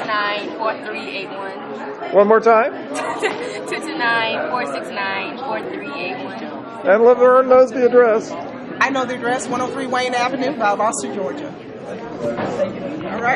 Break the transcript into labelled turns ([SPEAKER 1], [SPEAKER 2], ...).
[SPEAKER 1] 229-469-4381.
[SPEAKER 2] One more time.
[SPEAKER 1] 229-469-4381.
[SPEAKER 2] And Laverne knows the address.
[SPEAKER 3] I know the address, 103 Wayne Avenue, Valdosta, Georgia. All right.